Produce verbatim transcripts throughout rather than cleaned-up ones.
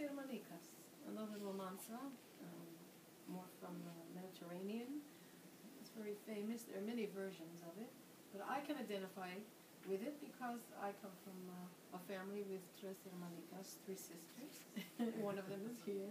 Hermanitas, another romanza, um, more from the Mediterranean. It's very famous. There are many versions of it, but I can identify with it because I come from uh, a family with tres hermanitas, three sisters. One of them is here.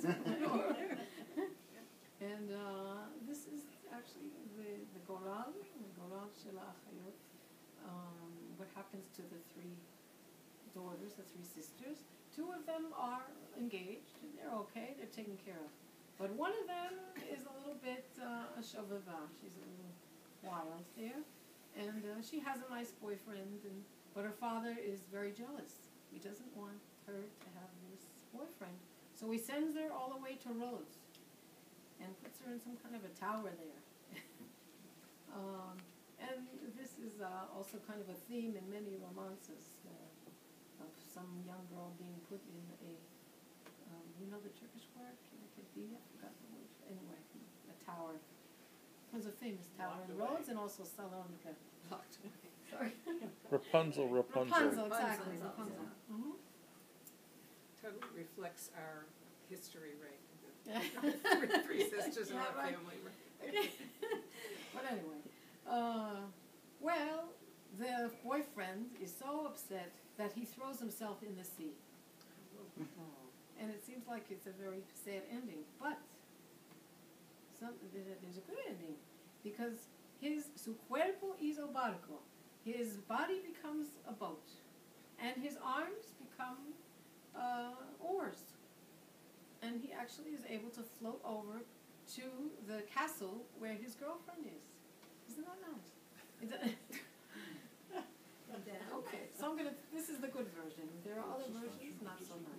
And uh, this is actually the, the Goral, the Goral Shel Achayot, um, what happens to the three daughters, the three sisters. Two of them are engaged, and they're okay, they're taken care of. But one of them is a little bit uh, a shovava, she's a little wild there. And uh, she has a nice boyfriend, and but her father is very jealous. He doesn't want her to have this boyfriend. So he sends her all the way to Rhodes and puts her in some kind of a tower there. um, and this is uh, also kind of a theme in many romances uh, of some young girl being put in a, um, you know the Turkish word? I forgot the word. Anyway, a tower. It was a famous tower Locked in away. Rhodes and also Salonika. Locked away. Sorry. Rapunzel, Rapunzel. Rapunzel, exactly. Rapunzel, Rapunzel. yeah. Mm-hmm. Totally reflects our history, right? The three, three sisters in Yeah, that right. family. Right? Okay. But anyway, uh, well, the boyfriend is so upset that he throws himself in the sea. And it seems like it's a very sad ending, but some, there's a good ending, because his su cuerpo hizo barco, his body becomes a boat, and his arms become uh, oars, and he actually is able to float over to the castle where his girlfriend is. Isn't that nice? Is that okay, so I'm gonna. This is the good version. There are other versions, not so nice.